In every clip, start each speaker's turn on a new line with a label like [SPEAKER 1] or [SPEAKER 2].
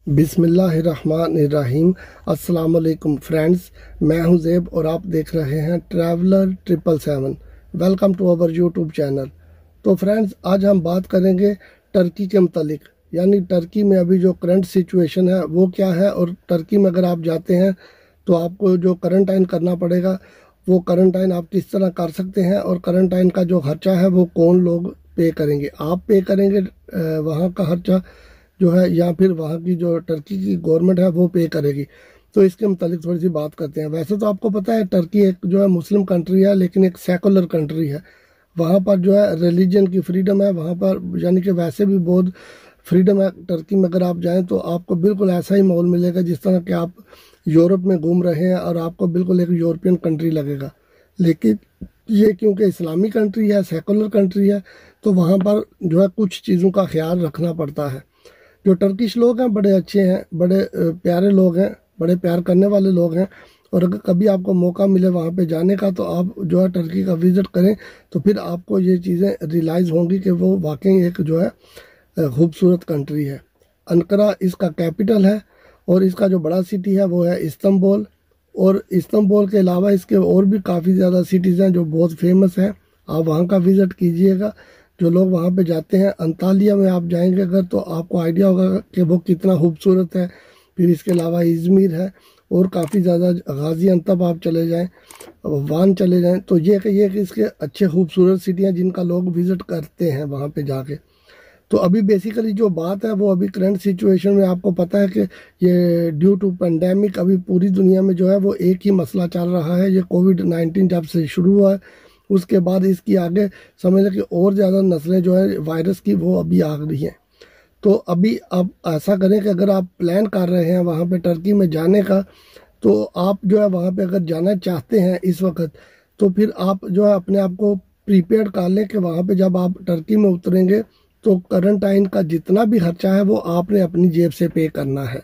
[SPEAKER 1] बिस्मिल्लाहिर्रहमानिर्रहीम। अस्सलाम वालेकुम फ्रेंड्स, मैं हूं ज़ेब और आप देख रहे हैं ट्रैवलर777। Welcome to our YouTube channel. तो फ्रेंड्स, आज हम बात करेंगे टर्की के मतलब, यानी टर्की में अभी जो करंट सिचुएशन है वो क्या है, और टर्की में अगर आप जाते हैं तो आपको जो क्वारंटाइन करना पड़ेगा वो क्वारंटाइन आप किस तरह कर सकते हैं, और क्वारंटाइन का जो खर्चा है वो कौन लोग पे करेंगे, आप पे करेंगे वहाँ का खर्चा जो है, या फिर वहाँ की जो टर्की की गवर्नमेंट है वो पे करेगी। तो इसके मतलब थोड़ी सी बात करते हैं। वैसे तो आपको पता है टर्की एक जो है मुस्लिम कंट्री है, लेकिन एक सेकुलर कंट्री है। वहाँ पर जो है रिलीजन की फ्रीडम है वहाँ पर, यानी कि वैसे भी बहुत फ्रीडम है टर्की में। अगर आप जाएं तो आपको बिल्कुल ऐसा ही माहौल मिलेगा जिस तरह कि आप यूरोप में घूम रहे हैं, और आपको बिल्कुल एक यूरोपियन कंट्री लगेगा। लेकिन ये क्योंकि इस्लामी कंट्री है, सेकुलर कंट्री है, तो वहाँ पर जो है कुछ चीज़ों का ख्याल रखना पड़ता है। जो टर्किश लोग हैं बड़े अच्छे हैं, बड़े प्यारे लोग हैं, बड़े प्यार करने वाले लोग हैं। और अगर कभी आपको मौका मिले वहाँ पे जाने का तो आप जो है टर्की का विज़िट करें, तो फिर आपको ये चीज़ें रियलाइज़ होंगी कि वो वाकई एक जो है खूबसूरत कंट्री है। अंकारा इसका कैपिटल है, और इसका जो बड़ा सिटी है वो है इस्तांबुल। और इस्तांबुल के अलावा इसके और भी काफ़ी ज़्यादा सिटीज़ हैं जो बहुत फेमस हैं, आप वहाँ का विज़िट कीजिएगा। जो लोग वहाँ पे जाते हैं, अंतालिया में आप जाएंगे अगर तो आपको आइडिया होगा कि वो कितना खूबसूरत है। फिर इसके अलावा इज़मिर है, और काफ़ी ज़्यादा गाज़ियान्तब आप चले जाएं, वान चले जाएं, तो ये कि इसके अच्छे खूबसूरत सिटी हैं जिनका लोग विज़िट करते हैं वहाँ पे जाके। तो अभी बेसिकली जो बात है वो अभी करंट सिचुएशन में आपको पता है कि ये ड्यू टू पेंडेमिक अभी पूरी दुनिया में जो है वो एक ही मसला चल रहा है। ये कोविड-19 जब से शुरू हुआ है उसके बाद इसकी आगे समझ लें कि और ज़्यादा नस्लें जो है वायरस की वो अभी आ रही हैं। तो अभी आप ऐसा करें कि अगर आप प्लान कर रहे हैं वहाँ पे टर्की में जाने का, तो आप जो है वहाँ पे अगर जाना चाहते हैं इस वक्त, तो फिर आप जो है अपने आप को प्रिपेयर कर लें कि वहाँ पे जब आप टर्की में उतरेंगे तो क्वारंटाइन का जितना भी खर्चा है वो आपने अपनी जेब से पे करना है।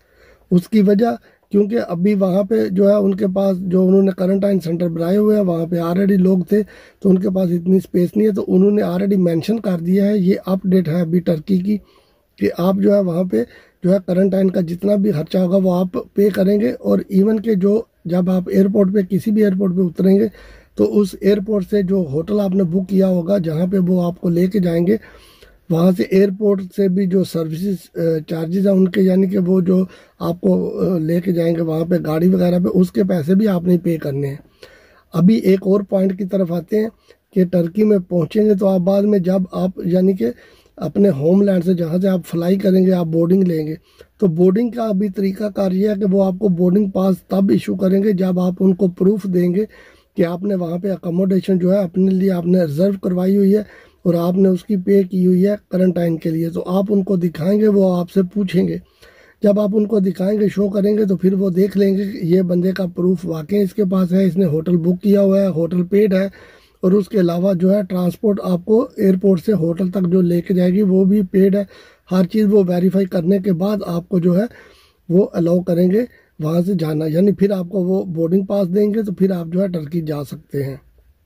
[SPEAKER 1] उसकी वजह क्योंकि अभी वहाँ पे जो है उनके पास जो उन्होंने क्वारंटाइन सेंटर बनाए हुए हैं वहाँ पे ऑलरेडी लोग थे, तो उनके पास इतनी स्पेस नहीं है, तो उन्होंने ऑलरेडी मेंशन कर दिया है, ये अपडेट है अभी टर्की की, कि आप जो है वहाँ पे जो है क्वारंटाइन का जितना भी खर्चा होगा वो आप पे करेंगे। और इवन के जो जब आप एयरपोर्ट पे किसी भी एयरपोर्ट पे उतरेंगे तो उस एयरपोर्ट से जो होटल आपने बुक किया होगा जहाँ पे वो आपको लेके जाएंगे, वहाँ से एयरपोर्ट से भी जो सर्विसेज चार्जेस हैं उनके, यानी कि वो जो आपको लेके जाएंगे वहाँ पे गाड़ी वगैरह पे, उसके पैसे भी आपने पे करने हैं। अभी एक और पॉइंट की तरफ आते हैं कि टर्की में पहुँचेंगे तो आप बाद में जब आप यानी कि अपने होमलैंड से जहाँ से आप फ्लाई करेंगे आप बोर्डिंग लेंगे, तो बोर्डिंग का अभी तरीका कार ये है कि वो आपको बोर्डिंग पास तब इशू करेंगे जब आप उनको प्रूफ देंगे कि आपने वहाँ पे अकोमोडेशन जो है अपने लिए आपने रिजर्व करवाई हुई है और आपने उसकी पे की हुई है क्वारंटाइन के लिए। तो आप उनको दिखाएंगे, वो आपसे पूछेंगे, जब आप उनको दिखाएंगे शो करेंगे तो फिर वो देख लेंगे कि ये बंदे का प्रूफ वाकई इसके पास है, इसने होटल बुक किया हुआ है, होटल पेड है, और उसके अलावा जो है ट्रांसपोर्ट आपको एयरपोर्ट से होटल तक जो लेके जाएगी वो भी पेड है। हर चीज़ वो वेरीफाई करने के बाद आपको जो है वो अलाउ करेंगे वहाँ से जाना, यानी फिर आपको वो बोर्डिंग पास देंगे, तो फिर आप जो है टर्की जा सकते हैं।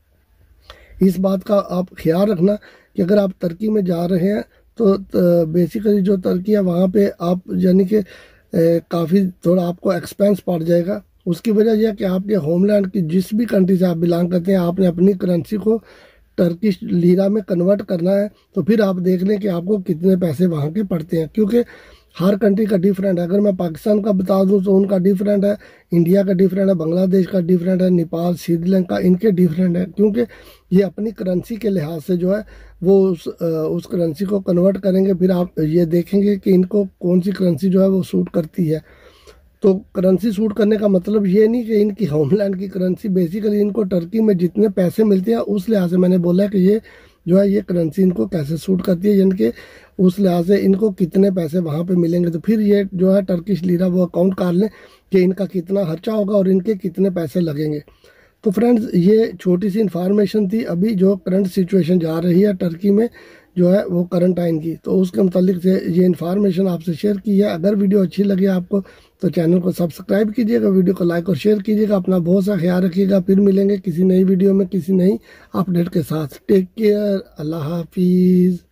[SPEAKER 1] इस बात का आप ख्याल रखना कि अगर आप टर्की में जा रहे हैं तो बेसिकली जो टर्की है वहाँ पे आप यानी कि काफ़ी थोड़ा आपको एक्सपेंस पड़ जाएगा। उसकी वजह यह कि आपके होमलैंड की जिस भी कंट्री से आप बिलोंग करते हैं आपने अपनी करेंसी को टर्किश लीरा में कन्वर्ट करना है, तो फिर आप देख लें कि आपको कितने पैसे वहाँ के पड़ते हैं, क्योंकि हर कंट्री का डिफरेंट है। अगर मैं पाकिस्तान का बता दूं तो उनका डिफरेंट है, इंडिया का डिफरेंट है, बांग्लादेश का डिफरेंट है, नेपाल श्रीलंका इनके डिफरेंट है, क्योंकि ये अपनी करेंसी के लिहाज से जो है वो उस करेंसी को कन्वर्ट करेंगे। फिर आप ये देखेंगे कि इनको कौन सी करेंसी जो है वो सूट करती है। तो करेंसी सूट करने का मतलब ये नहीं कि इनकी होमलैंड की करेंसी, बेसिकली इनको टर्की में जितने पैसे मिलते हैं उस लिहाज से मैंने बोला है कि ये जो है ये करेंसी इनको कैसे सूट करती है, यानी कि उस लिहाज से इनको कितने पैसे वहाँ पे मिलेंगे। तो फिर ये जो है टर्किश लीरा वो अकाउंट कर लें कि इनका कितना खर्चा होगा और इनके कितने पैसे लगेंगे। तो फ्रेंड्स, ये छोटी सी इन्फॉर्मेशन थी अभी जो करंट सिचुएशन जा रही है टर्की में जो है वो क्वारंटाइन की, तो उसके मुतालिक से ये इन्फॉर्मेशन आपसे शेयर की है। अगर वीडियो अच्छी लगी आपको तो चैनल को सब्सक्राइब कीजिएगा, वीडियो को लाइक और शेयर कीजिएगा। अपना बहुत सा ख्याल रखिएगा। फिर मिलेंगे किसी नई वीडियो में किसी नई अपडेट के साथ। टेक केयर, अल्लाह हाफिज़।